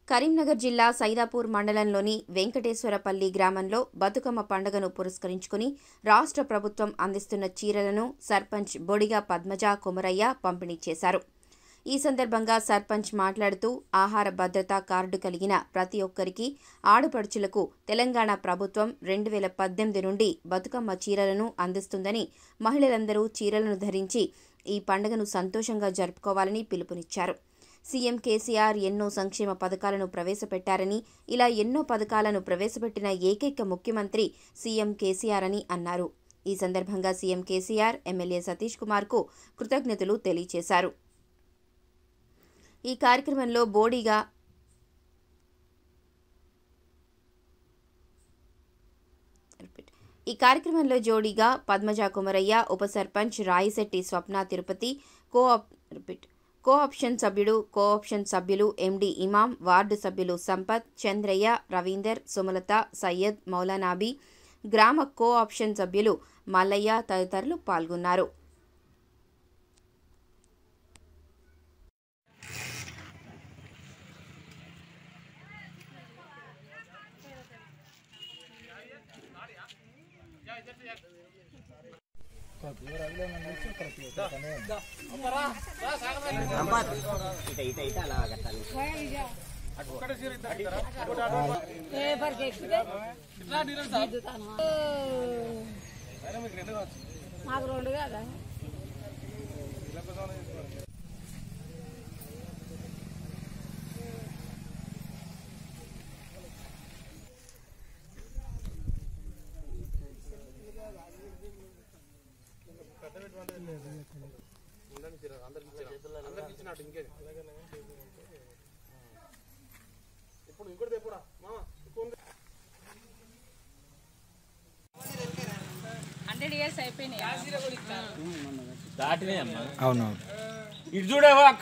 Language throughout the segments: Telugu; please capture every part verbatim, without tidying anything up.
కరీంనగర్ జిల్లా సైదాపూర్ మండలంలోని వెంకటేశ్వరపల్లి గ్రామంలో బతుకమ్మ పండుగను పురస్కరించుకుని రాష్ట్ర ప్రభుత్వం అందిస్తున్న చీరలను సర్పంచ్ బొడిగా పద్మజ కొమరయ్య పంపిణీ చేశారు. ఈ సందర్భంగా సర్పంచ్ మాట్లాడుతూ ఆహార భద్రతా కార్డు కలిగిన ప్రతి ఒక్కరికి ఆడపడుచులకు తెలంగాణ ప్రభుత్వం రెండు వేల పద్దెనిమిది నుండి బతుకమ్మ చీరలను అందిస్తుందని, మహిళలందరూ చీరలను ధరించి ఈ పండుగను సంతోషంగా జరుపుకోవాలని పిలుపునిచ్చారు. సీఎం కేసీఆర్ ఎన్నో సంక్షేమ పథకాలను ప్రవేశపెట్టారని, ఇలా ఎన్నో పథకాలను ప్రవేశపెట్టిన ఏకైక ముఖ్యమంత్రి సీఎం కేసీఆర్ అని అన్నారు. ఈ సందర్భంగా సీఎం కేసీఆర్ ఎమ్మెల్యే సతీష్ కుమార్కు కృతజ్ఞతలు తెలియజేశారు. ఈ కార్యక్రమంలో బోడిగా ఈ కార్యక్రమంలో జోడీగా పద్మజ కొమరయ్య, ఉప సర్పంచ్ రాయిశెట్టి స్వప్న తిరుపతి, కో రిపీట్ కో ఆప్షన్ సభ్యుడు కో ఆప్షన్ సభ్యులు ఎండి ఇమాం, వార్డు సభ్యులు సంపత్, చంద్రయ్య, రవీందర్, సుమలత, సయ్యద్, మౌలానాబీ, గ్రామ కో ఆప్షన్ సభ్యులు మల్లయ్య తదితరులు పాల్గొన్నారు. నాకు రెండు కదా ఇప్పుడు ఇంకోటి ఎప్పుడా హండ్రెడ్ ఇయర్స్ అయిపోయినాయి. అవునవును ఇటు చూడవా అక్క.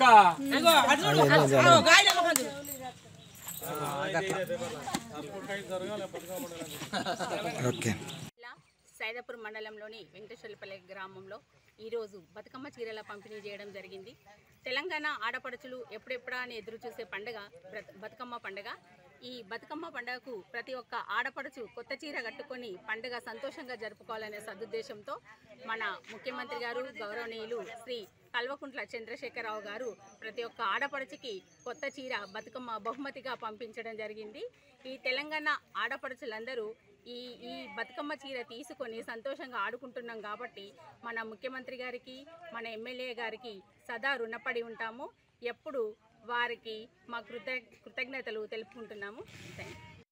ఓకే. సైదాపూర్ మండలంలోని వెంకటేశ్వరపల్లి గ్రామంలో ఈరోజు బతుకమ్మ చీరల పంపిణీ చేయడం జరిగింది. తెలంగాణ ఆడపడుచులు ఎప్పుడెప్పుడా అని ఎదురు చూసే పండుగ బతుకమ్మ పండుగ. ఈ బతుకమ్మ పండుగకు ప్రతి ఒక్క ఆడపడుచు కొత్త చీర కట్టుకొని పండుగ సంతోషంగా జరుపుకోవాలనే సదుద్దేశంతో మన ముఖ్యమంత్రి గారు గౌరవనీయులు శ్రీ కల్వకుంట్ల చంద్రశేఖరరావు గారు ప్రతి ఒక్క ఆడపడుచుకి కొత్త చీర బతుకమ్మ బహుమతిగా పంపించడం జరిగింది. ఈ తెలంగాణ ఆడపడుచులందరూ ఈ ఈ బతుకమ్మ చీర తీసుకొని సంతోషంగా ఆడుకుంటున్నాం కాబట్టి మన ముఖ్యమంత్రి గారికి, మన ఎమ్మెల్యే గారికి సదా రుణపడి ఉంటాము. ఎప్పుడు వారికి మా కృత కృతజ్ఞతలు తెలుపుకుంటున్నాము. Thank you.